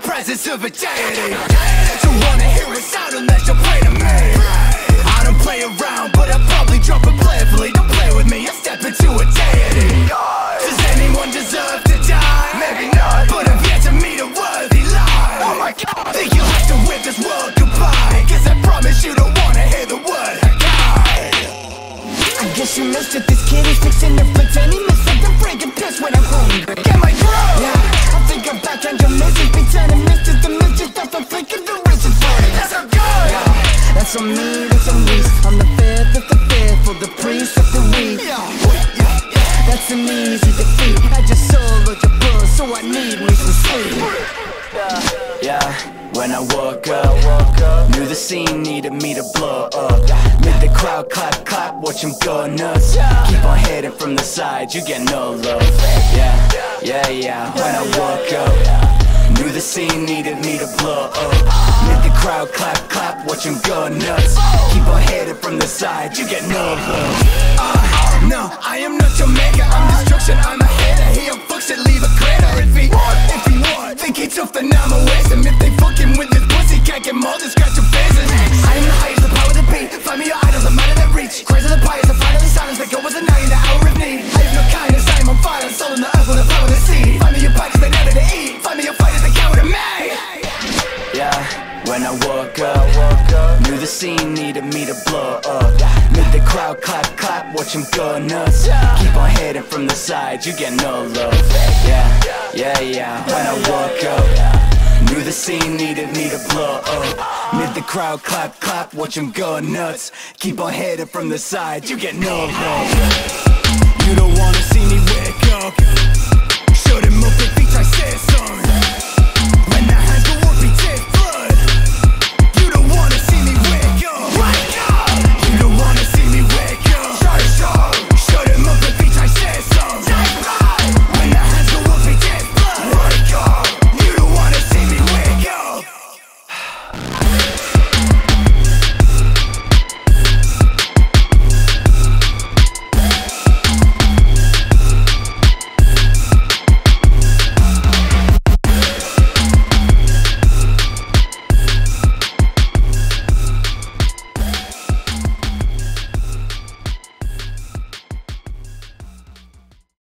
presence of a deity. Don't wanna hear a sound unless you pray to me. I don't play around, but I probably drop it playfully. Don't play with me, I step into a deity. Does anyone deserve to die? Maybe not, but I've yet to meet a worthy life. Oh my God, think you'll have to whip this world goodbye, 'cause I promise you don't wanna hear the word God. I guess you missed it, this kid is fixing to fix any miss like the freaking piss when I'm hungry. Get my throat! Yeah, I think I'm back on your missus, be turning misses the mischief stuff, I'm thinking the riches for it. That's so good! Yeah, that's on me, that's on me. I'm the fifth of the faithful, the priest of the weak. That's an easy defeat. I just soloed your buzz, so I need me some sleep. Yeah, when I woke up, knew the scene needed me to blow up. Made the crowd clap, clap, watch them go nuts. Keep on hitting from the side, you get no love. Yeah, when I woke up, knew the scene needed me to blow up. Made the crowd clap, clap, watch them go nuts. Keep on hitting from the side, you get no love. No, I am not your maker, I'm destruction, I'm a hater. He a fuck shit, leave a crater if he want. Think he tough, then I'ma waste him. If they fucking with this pussy, can't get more than scratch your faces. I am the highest, the power to be. Find me your idols, I'm out of that reach. Crazy the pious, the finally silence, that go was a night in the hour of need. I have no kindness, I am on fire, soul in the earth with the power to see. Find me your bikes, they never to eat. Find me your fighters, they coward to me. Yeah, when I woke up, knew the scene needed me to blow up. Made the crowd clap, clap, watch them go nuts. Keep on hitting from the side, you get no love. Yeah, when I woke up, knew the scene needed me to blow up. Made the crowd clap, clap, watch them go nuts. Keep on hitting from the side, you get no love. You don't wanna see me wake up.